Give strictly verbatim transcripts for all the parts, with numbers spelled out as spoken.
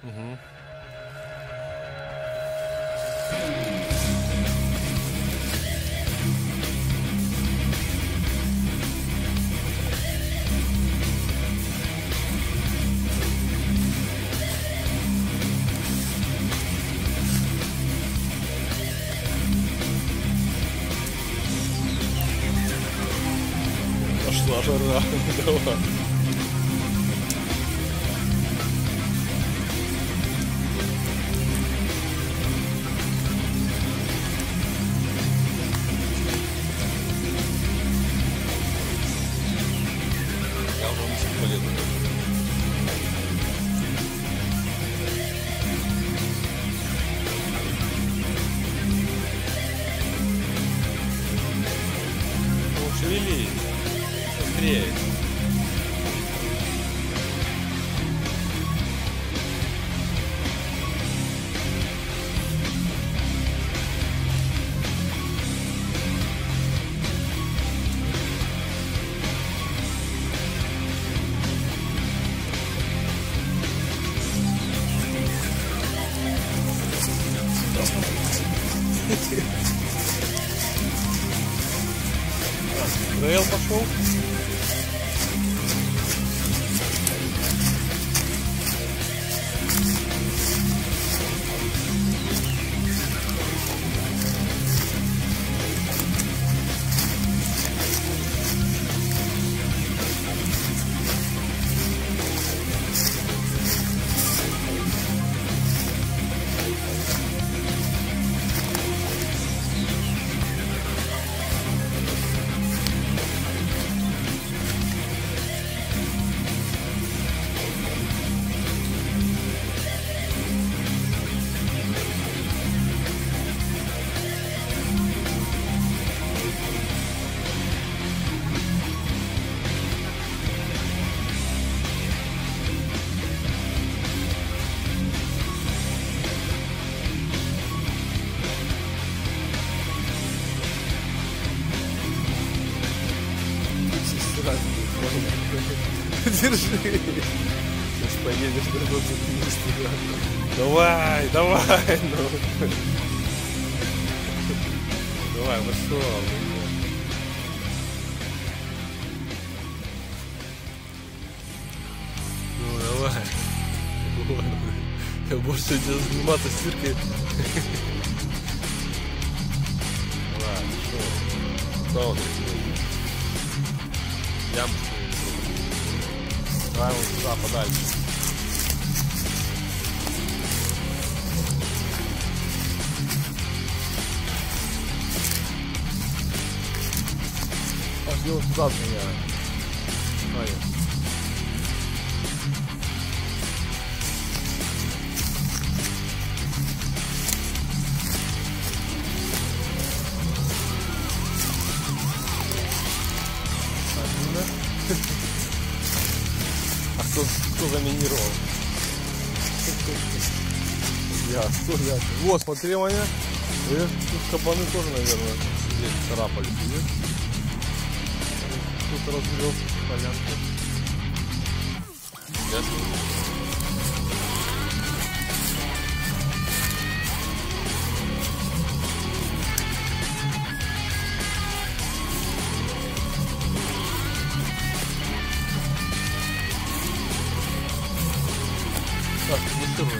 Угу. Пошла жара, давай. Я уже не полезу. Ну, шевелись. Быстрее. Трейл пошел. Держи. Сейчас поедешь на тот же. Давай, давай, ну. Давай, пошел. Ну давай. Я больше сегодня заниматься стиркой. Давай, что? Что он? Ямочку. Давай вот сюда, подальше. Пошли вот сюда от меня. Ой. А кто, кто заминировал? Я, что я? Вот, смотри, Ваня. Видишь, тут кабаны тоже, наверное, здесь царапались, видишь? Тут разбил полянку. Ясно? Так, буксируй.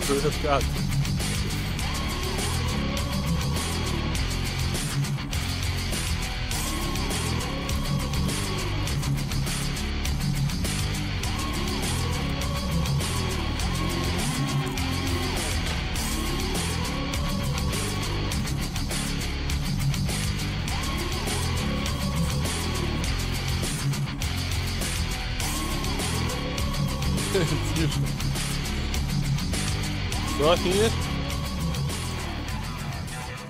Уже как? Тише. Все, финиш?